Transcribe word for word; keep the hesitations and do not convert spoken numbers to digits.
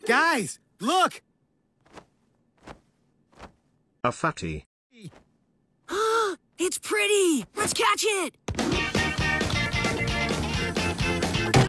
Guys, look! A fatty. It's pretty! Let's catch it!